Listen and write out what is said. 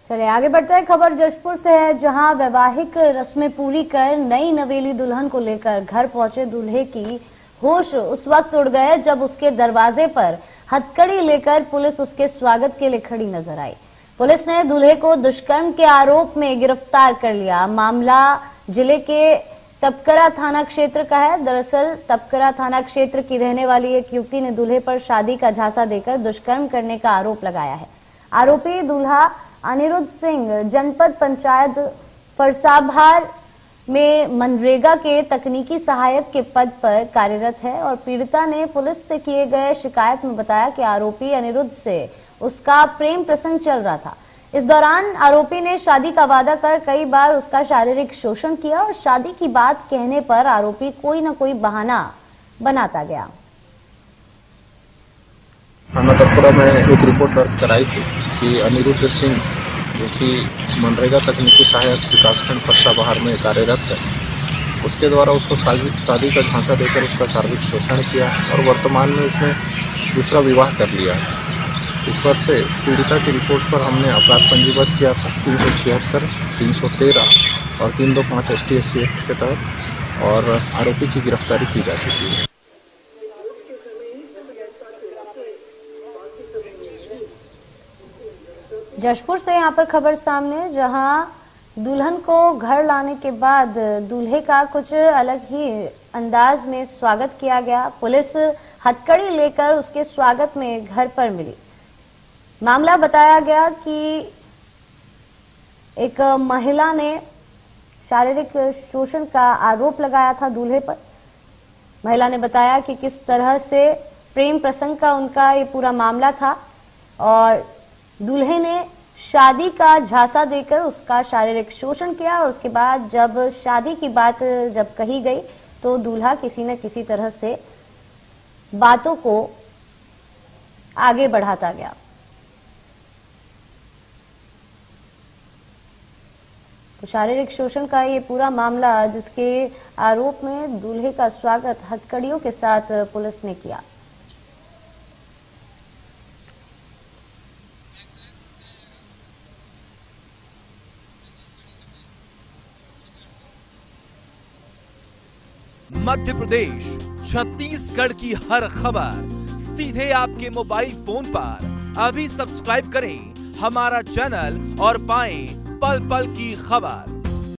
चलिए आगे बढ़ते हैं। खबर जशपुर से है, जहां वैवाहिक रस्में पूरी कर नई नवेली दुल्हन को लेकर घर पहुंचे दूल्हे की होश उस वक्त उड़ गए जब उसके दरवाजे पर हथकड़ी लेकर पुलिस उसके स्वागत के लिए खड़ी नजर आई। पुलिस ने दूल्हे को दुष्कर्म के आरोप में गिरफ्तार कर लिया। मामला जिले के तपकरा थाना क्षेत्र का है। दरअसल तपकरा थाना क्षेत्र की रहने वाली एक युवती ने दूल्हे पर शादी का झांसा देकर दुष्कर्म करने का आरोप लगाया है। आरोपी दूल्हा अनिरुद्ध सिंह जनपद पंचायत फरसाभार में मनरेगा के तकनीकी सहायक के पद पर कार्यरत है और पीड़िता ने पुलिस से किए गए शिकायत में बताया कि आरोपी अनिरुद्ध से उसका प्रेम प्रसंग चल रहा था। इस दौरान आरोपी ने शादी का वादा कर कई बार उसका शारीरिक शोषण किया और शादी की बात कहने पर आरोपी कोई न कोई बहाना बनाता गया। थाना तपकरा में एक रिपोर्ट दर्ज कराई थी कि अनिरुद्ध सिंह जो कि मनरेगा तकनीकी सहायक विकासखंड फरसाबहार में कार्यरत है, उसके द्वारा उसको शादी का झांसा देकर उसका शारीरिक शोषण किया और वर्तमान में उसने दूसरा विवाह कर लिया है। इस पर से पीड़िता की रिपोर्ट पर हमने अपराध पंजीबद्ध किया था 376, 313 और 325 ST/SC एक्ट के तहत और आरोपी की गिरफ्तारी की जा चुकी है। जशपुर से यहाँ पर खबर सामने, जहां दुल्हन को घर लाने के बाद दूल्हे का कुछ अलग ही अंदाज में स्वागत किया गया। पुलिस हथकड़ी लेकर उसके स्वागत में घर पर मिली। मामला बताया गया कि एक महिला ने शारीरिक शोषण का आरोप लगाया था दूल्हे पर। महिला ने बताया कि किस तरह से प्रेम प्रसंग का उनका ये पूरा मामला था और दूल्हे ने शादी का झांसा देकर उसका शारीरिक शोषण किया और उसके बाद जब शादी की बात जब कही गई तो दूल्हा किसी न किसी तरह से बातों को आगे बढ़ाता गया। तो शारीरिक शोषण का ये पूरा मामला जिसके आरोप में दूल्हे का स्वागत हथकड़ियों के साथ पुलिस ने किया। मध्य प्रदेश, छत्तीसगढ़ की हर खबर सीधे आपके मोबाइल फोन पर। अभी सब्सक्राइब करें हमारा चैनल और पाएं पल पल की खबर।